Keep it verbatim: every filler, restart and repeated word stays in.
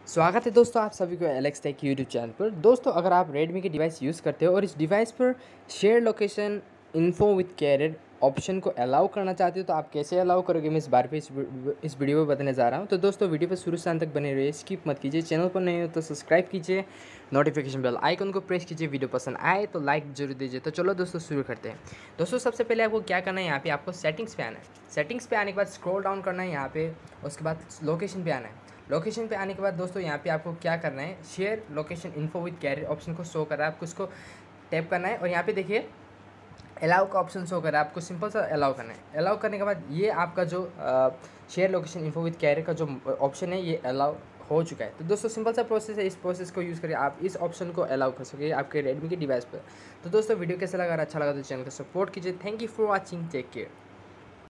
स्वागत है दोस्तों आप सभी को एलेक्स टेक यूट्यूब चैनल पर। दोस्तों अगर आप रेडमी के डिवाइस यूज़ करते हो और इस डिवाइस पर share location info with carrier option को अलाउ करना चाहते हो तो आप कैसे अलाउ करोगे, मैं इस बार पे इस इस वीडियो में बताने जा रहा हूं। तो दोस्तों वीडियो पर शुरू से अंत तक बने रहिए, स्किप मत कीजिए। चैनल पर नहीं हो तो सब्सक्राइब कीजिए, नोटिफिकेशन बेल आइकन को प्रेस कीजिए। वीडियो पसंद आए तो लाइक जरूर दीजिए। तो चलो दोस्तों शुरू करते हैं। दोस्तों सबसे पहले आपको क्या करना है, यहाँ पे आपको सेटिंग्स पे आना है। सेटिंग्स पे आने के बाद स्क्रॉल डाउन करना है यहाँ पे, उसके बाद लोकेशन पे आना है। लोकेशन पे आने के बाद दोस्तों यहाँ पे आपको क्या करना है, share location info with carrier option को शो कर रहा है, आपको इसको टैप करना है और यहाँ पे देखिए अलाउ का ऑप्शन शो कर रहा है, आपको सिंपल सा अलाउ करना है। अलाउ करने के बाद ये आपका जो share location info with carrier का जो ऑप्शन है ये अलाउ हो चुका है। तो दोस्तों सिंपल सा प्रोसेस है, इस प्रोसेस को यूज़ करके आप इस ऑप्शन को अलाउ कर सकेंगे आपके रेडमी के डिवाइस पर। तो दोस्तों वीडियो कैसा लगा, अच्छा लगा तो चैनल को सपोर्ट कीजिए। Thank you for watching, take care.